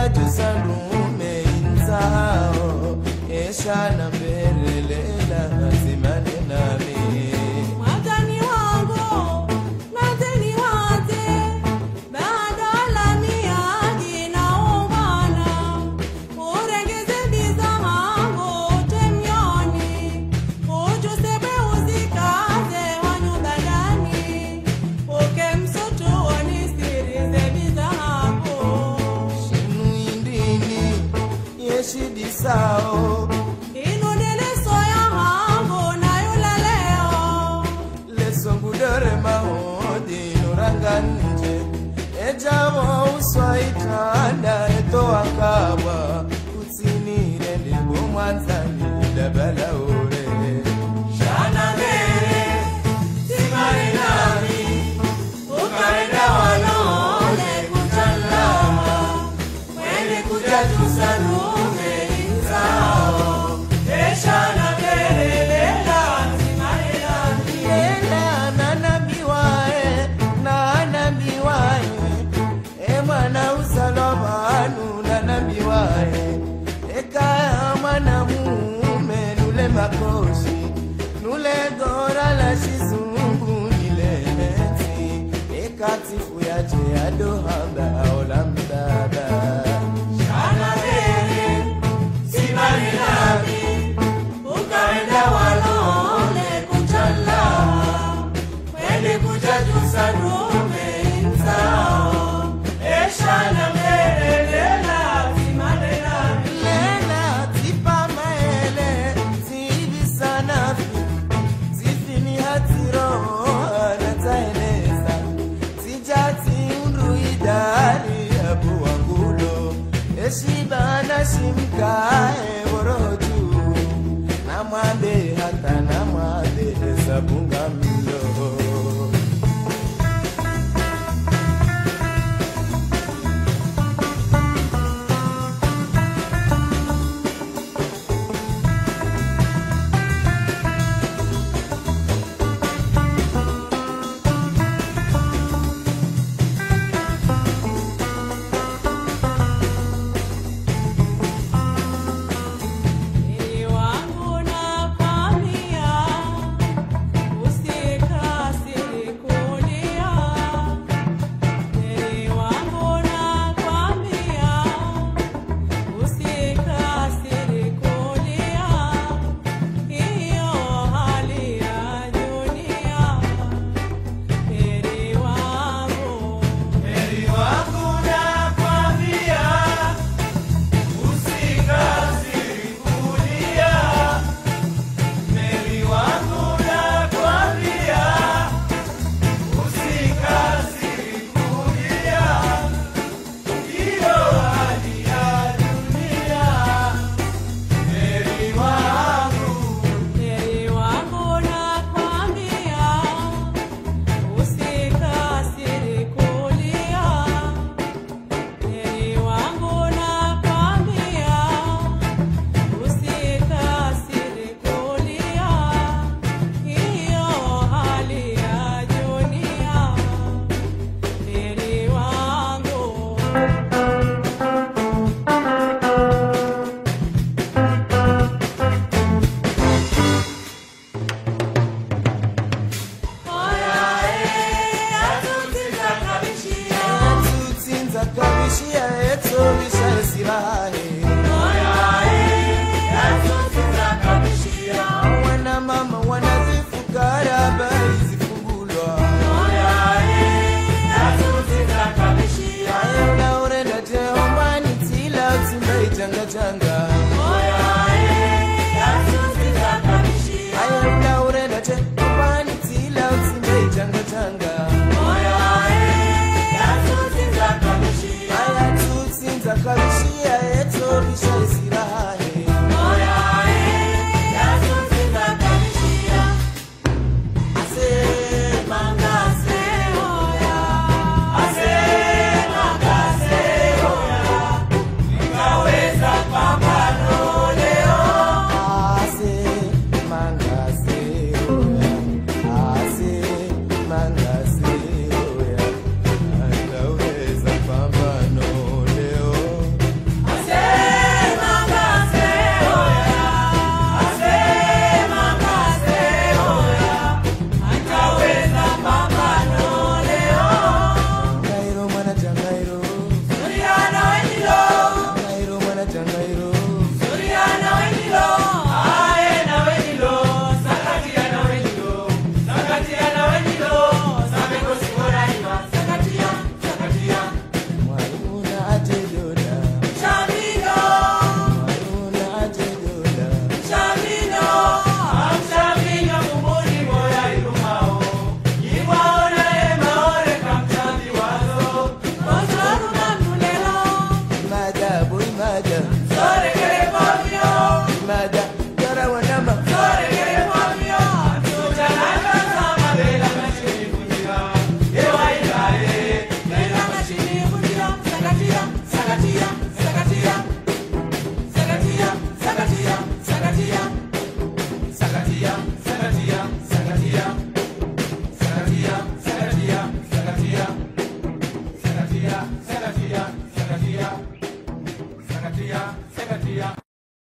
jusanume inzao eshana berelela zimane nami Matani wangu matani wate badala miadi na ungana urengeze biza hangu temyoni ujusebe uzikaze wanyubadani uke msoto wanisirize biza hangu shinu indini yeshidisao inudele soya hangu na yulaleo lesongudere mahodi nuranganje ejawo uswaitanda etoakaba kutsinire ndebo mwanzani dabalaure shana mere simari nami ukarenda wanole kuchalama mwene kujajusanume inzao eshana mere lela simari nami lela nanambiwae nanambiwae emwana usalobanu nanambiwae ekaya mwana mume nule makoshi nule gora la shizungu nilemeti ekatifu yache adohamba olambaba shana mere simari nami ukaenda walole kuchalama mwene kujajusanume inzao eshana mere lela simari nami lela tipa maele zibisanafi zifini hatiro nataeneza zijati unruidari abu wangulo eshibana shimkae boroju na mwambe